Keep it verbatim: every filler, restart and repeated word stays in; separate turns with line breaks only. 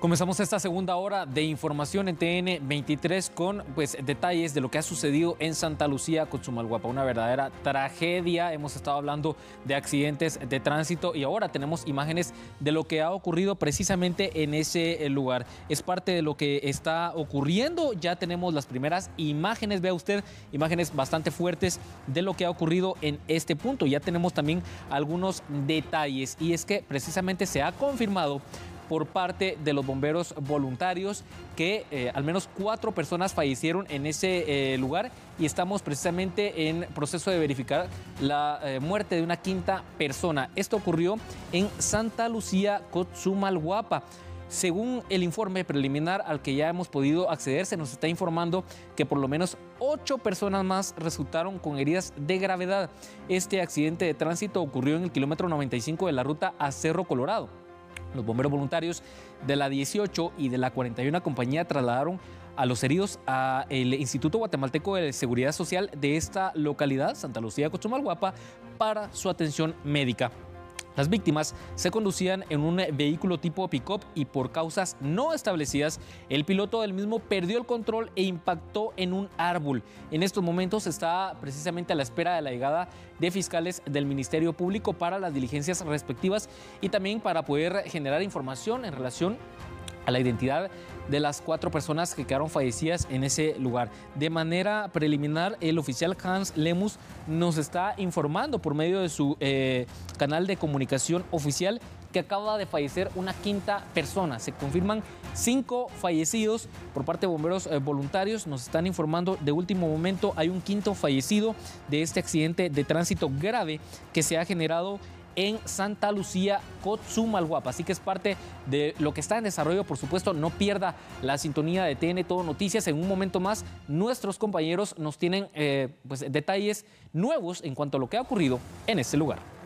Comenzamos esta segunda hora de información en T N veintitrés con pues, detalles de lo que ha sucedido en Santa Lucía, Cotzumalguapa. Una verdadera tragedia. Hemos estado hablando de accidentes de tránsito y ahora tenemos imágenes de lo que ha ocurrido precisamente en ese lugar. Es parte de lo que está ocurriendo. Ya tenemos las primeras imágenes, vea usted, imágenes bastante fuertes de lo que ha ocurrido en este punto. Ya tenemos también algunos detalles y es que precisamente se ha confirmado por parte de los bomberos voluntarios que eh, al menos cuatro personas fallecieron en ese eh, lugar y estamos precisamente en proceso de verificar la eh, muerte de una quinta persona. Esto ocurrió en Santa Lucía, Cotzumalguapa. Según el informe preliminar al que ya hemos podido acceder, se nos está informando que por lo menos ocho personas más resultaron con heridas de gravedad. Este accidente de tránsito ocurrió en el kilómetro noventa y cinco de la ruta a Cerro Colorado. Los bomberos voluntarios de la dieciocho y de la cuarenta y una compañía trasladaron a los heridos al Instituto Guatemalteco de Seguridad Social de esta localidad, Santa Lucía, Cotzumalguapa, para su atención médica. Las víctimas se conducían en un vehículo tipo pick-up y por causas no establecidas, el piloto del mismo perdió el control e impactó en un árbol. En estos momentos está precisamente a la espera de la llegada de fiscales del Ministerio Público para las diligencias respectivas y también para poder generar información en relación a la identidad de las cuatro personas que quedaron fallecidas en ese lugar. De manera preliminar, el oficial Hans Lemus nos está informando por medio de su eh, canal de comunicación oficial que acaba de fallecer una quinta persona. Se confirman cinco fallecidos por parte de bomberos eh, voluntarios. Nos están informando de último momento, hay un quinto fallecido de este accidente de tránsito grave que se ha generado en Santa Lucía, Cotzumalguapa. Así que es parte de lo que está en desarrollo. Por supuesto, no pierda la sintonía de T N Todo Noticias. En un momento más, nuestros compañeros nos tienen eh, pues, detalles nuevos en cuanto a lo que ha ocurrido en este lugar.